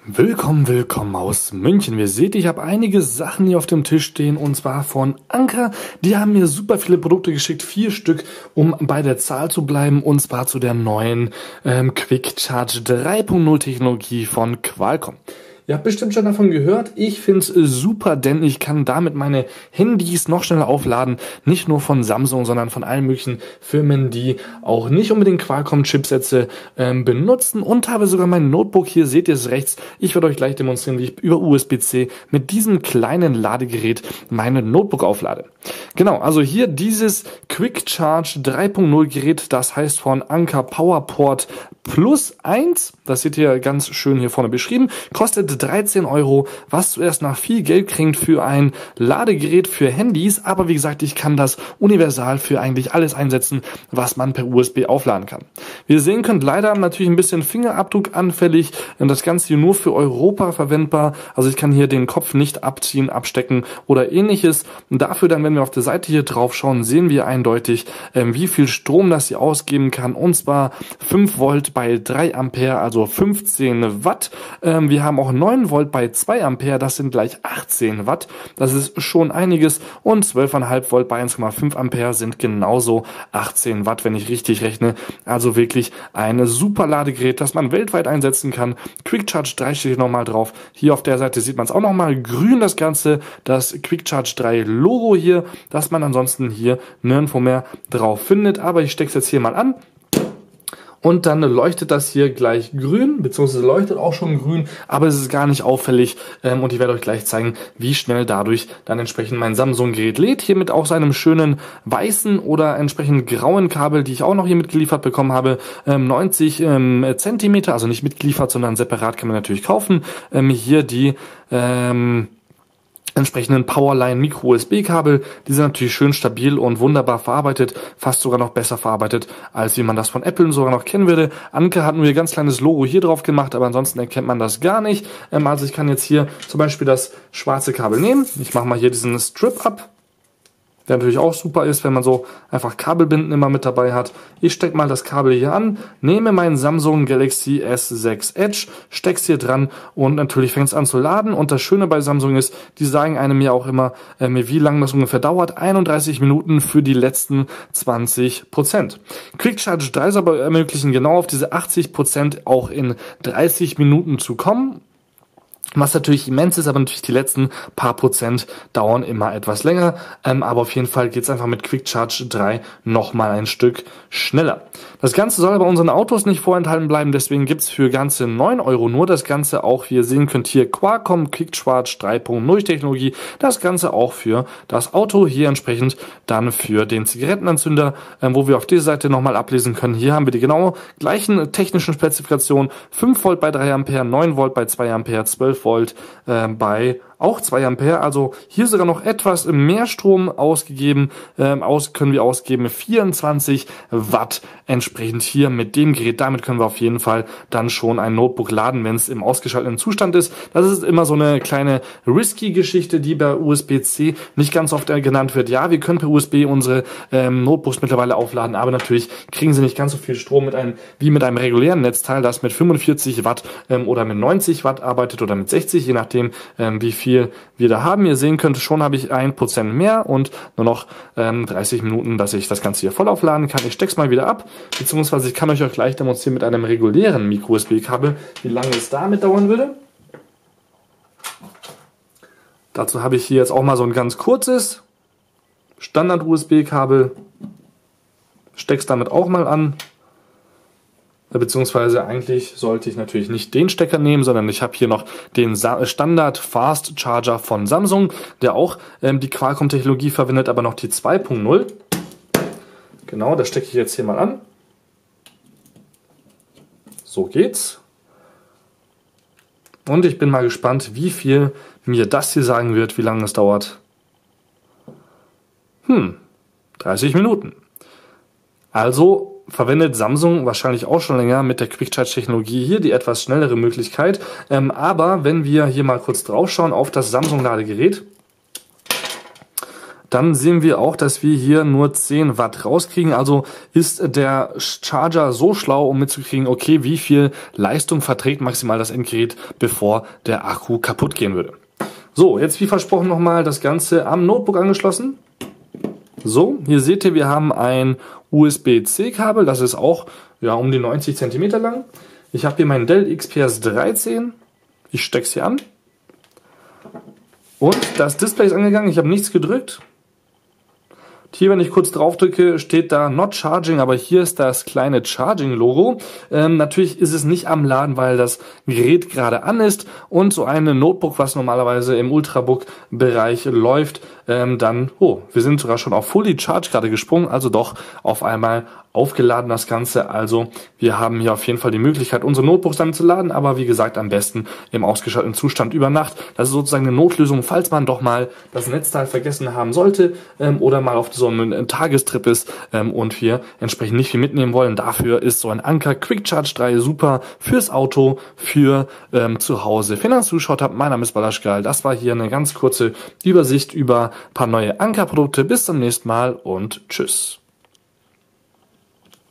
Willkommen aus München. Ihr seht, ich habe einige Sachen hier auf dem Tisch stehen und zwar von Anker. Die haben mir super viele Produkte geschickt, 4 Stück, um bei der Zahl zu bleiben, und zwar zu der neuen Quick Charge 3.0 Technologie von Qualcomm. Ihr habt bestimmt schon davon gehört. Ich find's super, denn ich kann damit meine Handys noch schneller aufladen. Nicht nur von Samsung, sondern von allen möglichen Firmen, die auch nicht unbedingt Qualcomm-Chipsätze benutzen. Und habe sogar mein Notebook, hier seht ihr es rechts. Ich werde euch gleich demonstrieren, wie ich über USB-C mit diesem kleinen Ladegerät mein Notebook auflade. Genau, also hier dieses Quick Charge 3.0 Gerät, das heißt von Anker PowerPort Plus 1, das seht ihr ganz schön hier vorne beschrieben, kostet 13 €, was zuerst nach viel Geld klingt für ein Ladegerät für Handys, aber wie gesagt, ich kann das universal für eigentlich alles einsetzen, was man per USB aufladen kann. Wie ihr sehen könnt, leider natürlich ein bisschen Fingerabdruck anfällig, das Ganze hier nur für Europa verwendbar, also ich kann hier den Kopf nicht abziehen, abstecken oder ähnliches. Und dafür dann, wenn wir auf der Seite hier drauf schauen, sehen wir eindeutig, wie viel Strom das hier ausgeben kann, und zwar 5 Volt bei 3 Ampere, also 15 Watt. Wir haben auch 9 Volt bei 2 Ampere, das sind gleich 18 Watt. Das ist schon einiges. Und 12,5 Volt bei 1,5 Ampere sind genauso 18 Watt, wenn ich richtig rechne. Also wirklich ein super Ladegerät, das man weltweit einsetzen kann. Quick Charge 3 steht nochmal drauf. Hier auf der Seite sieht man es auch nochmal grün, das Ganze, das Quick Charge 3 Logo hier, das man ansonsten hier nirgendwo mehr drauf findet. Aber ich stecke es jetzt hier mal an. Und dann leuchtet das hier gleich grün, beziehungsweise leuchtet auch schon grün, aber es ist gar nicht auffällig, und ich werde euch gleich zeigen, wie schnell dadurch dann entsprechend mein Samsung-Gerät lädt. Hier mit auch seinem schönen weißen oder entsprechend grauen Kabel, die ich auch noch hier mitgeliefert bekommen habe, 90 Zentimeter, also nicht mitgeliefert, sondern separat kann man natürlich kaufen. Hier die entsprechenden Powerline Micro-USB-Kabel, die sind natürlich schön stabil und wunderbar verarbeitet, fast sogar noch besser verarbeitet, als wie man das von Apple sogar noch kennen würde. Anker hat nur ein ganz kleines Logo hier drauf gemacht, aber ansonsten erkennt man das gar nicht. Also ich kann jetzt hier zum Beispiel das schwarze Kabel nehmen. Ich mache mal hier diesen Strip ab, der natürlich auch super ist, wenn man so einfach Kabelbinden immer mit dabei hat. Ich stecke mal das Kabel hier an, nehme meinen Samsung Galaxy S6 Edge, stecke es hier dran und natürlich fängt es an zu laden. Und das Schöne bei Samsung ist, die sagen einem ja auch immer, wie lange das ungefähr dauert. 31 Minuten für die letzten 20%. Quick Charge 3 soll aber ermöglichen, genau auf diese 80% auch in 30 Minuten zu kommen. Was natürlich immens ist, aber natürlich die letzten paar Prozent dauern immer etwas länger. Aber auf jeden Fall geht's einfach mit Quick Charge 3 nochmal ein Stück schneller. Das Ganze soll aber unseren Autos nicht vorenthalten bleiben, deswegen gibt's für ganze 9 € nur das Ganze auch, wie ihr sehen könnt, hier Qualcomm Quick Charge 3.0 Technologie. Das Ganze auch für das Auto, hier entsprechend dann für den Zigarettenanzünder, wo wir auf dieser Seite nochmal ablesen können. Hier haben wir die genau gleichen technischen Spezifikationen. 5 Volt bei 3 Ampere, 9 Volt bei 2 Ampere, 12 Volt bei auch 2 Ampere, also hier sogar noch etwas mehr Strom ausgegeben, können wir ausgeben, 24 Watt entsprechend hier mit dem Gerät. Damit können wir auf jeden Fall dann schon ein Notebook laden, wenn es im ausgeschalteten Zustand ist. Das ist immer so eine kleine risky Geschichte, die bei USB-C nicht ganz oft genannt wird. Ja, wir können per USB unsere Notebooks mittlerweile aufladen, aber natürlich kriegen sie nicht ganz so viel Strom wie mit einem regulären Netzteil, das mit 45 Watt oder mit 90 Watt arbeitet oder mit 60, je nachdem, wie viel wir da haben. Ihr sehen könnt, schon habe ich 1% mehr und nur noch 30 Minuten, dass ich das Ganze hier voll aufladen kann. Ich stecke es mal wieder ab, beziehungsweise ich kann euch auch gleich demonstrieren mit einem regulären Micro-USB-Kabel, wie lange es damit dauern würde. Dazu habe ich hier jetzt auch mal so ein ganz kurzes Standard-USB-Kabel. Stecke es damit auch mal an. Beziehungsweise eigentlich sollte ich natürlich nicht den Stecker nehmen, sondern ich habe hier noch den Standard Fast Charger von Samsung, der auch die Qualcomm-Technologie verwendet, aber noch die 2.0. Genau, das stecke ich jetzt hier mal an. So geht's. Und ich bin mal gespannt, wie viel mir das hier sagen wird, wie lange es dauert. 30 Minuten. Also verwendet Samsung wahrscheinlich auch schon länger mit der Quick Charge Technologie hier die etwas schnellere Möglichkeit. Aber wenn wir hier mal kurz drauf schauen auf das Samsung Ladegerät, dann sehen wir auch, dass wir hier nur 10 Watt rauskriegen. Also ist der Charger so schlau, um mitzukriegen, okay, wie viel Leistung verträgt maximal das Endgerät, bevor der Akku kaputt gehen würde. So, jetzt wie versprochen nochmal das Ganze am Notebook angeschlossen. So, hier seht ihr, wir haben ein USB-C-Kabel, das ist auch ja, um die 90 cm lang. Ich habe hier meinen Dell XPS 13. Ich stecke es hier an. Und das Display ist angegangen, ich habe nichts gedrückt. Hier, wenn ich kurz drauf drücke, steht da Not Charging, aber hier ist das kleine Charging-Logo. Natürlich ist es nicht am Laden, weil das Gerät gerade an ist und so ein Notebook, was normalerweise im Ultrabook-Bereich läuft, dann, wir sind sogar schon auf Fully Charge gerade gesprungen, also doch auf einmal aufgeladen das Ganze. Also wir haben hier auf jeden Fall die Möglichkeit, unsere Notebooks damit zu laden, aber wie gesagt am besten im ausgeschalteten Zustand über Nacht. Das ist sozusagen eine Notlösung, falls man doch mal das Netzteil vergessen haben sollte oder mal auf so einem Tagestrip ist und wir entsprechend nicht viel mitnehmen wollen. Dafür ist so ein Anker Quick Charge 3 super fürs Auto, für zu Hause. Vielen Dank, dass ihr zugeschaut habt. Mein Name ist Balaschgal. Das war hier eine ganz kurze Übersicht über ein paar neue Ankerprodukte. Bis zum nächsten Mal und tschüss.